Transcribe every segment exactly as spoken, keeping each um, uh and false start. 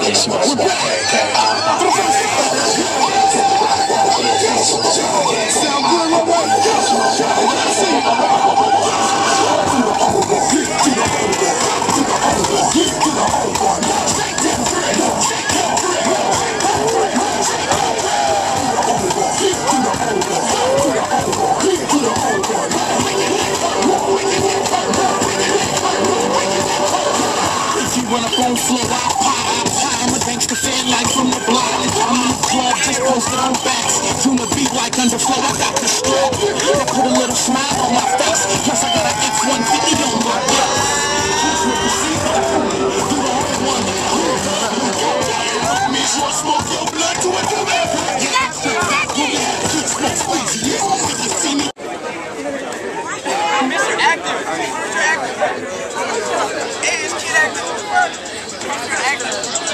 Run up on floor, I pop, I pop. I'm a gangster fan like from the block. I'm in the club, just posted on backs. Tune the beat like underflow, I got the strap. I put a little smile on my face. Plus I got an X one fifty on my back. Just with the seat, you the only one. Me short smoke your blood to it, to it. Yeah, keep smoke squeezy, yeah. If you see me. Mister Active, Mister Active. Hey, it's Kid Active. Mister Active.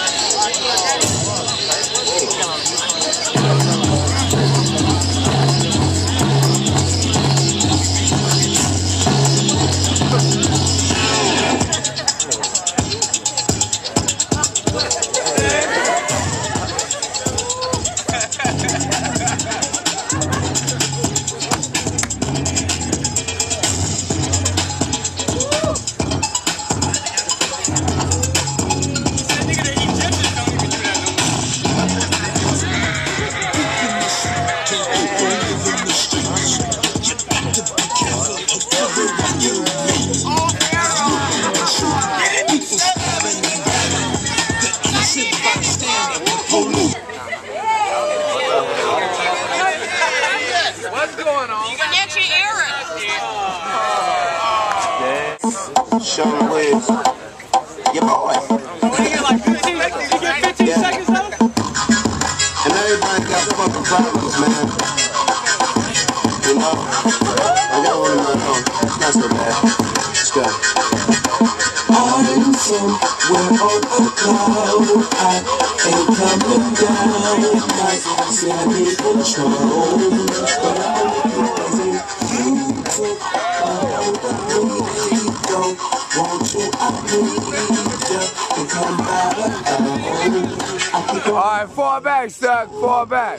Show me waves. Your boy. You get like fifteen, you get fifteen yeah. seconds though? And everybody got fucking problems, man. You know? I got one of my own. Not so bad. Let's go. I'm somewhere on the cloud. I ain't coming down. Like Sammy Control. But I'm you took all the way. Won't you, I need you to come back. All right, fall back, Suck. Fall back.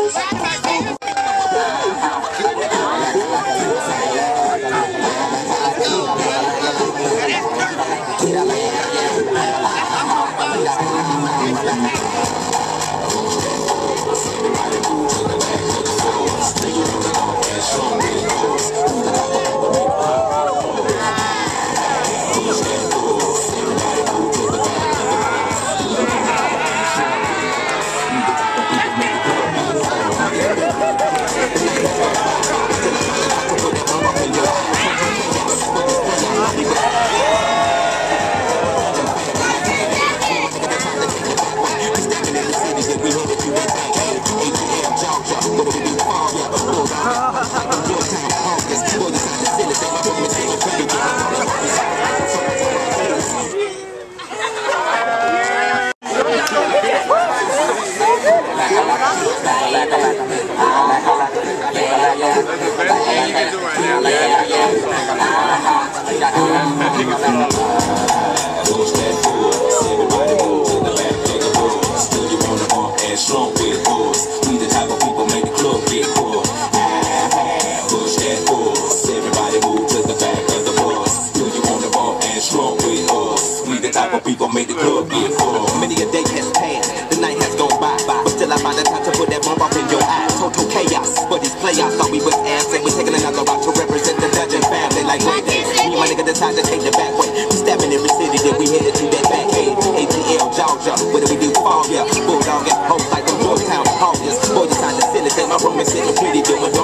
People made the club get full. Many a day has passed, the night has gone by, by. But still I find the time to put that bump up in your eye. Total chaos, but these playoffs thought we was absent. We're taking another route to represent the Dungeon family. Like one day, me and my nigga decide to take the back way. We stepping every city that we headed to that back head. A T L, Georgia, where do we do fall here? Bulldog and hoes like the Georgetown Hawkins. Boy, decide to silly, take my room and sit and pretty doing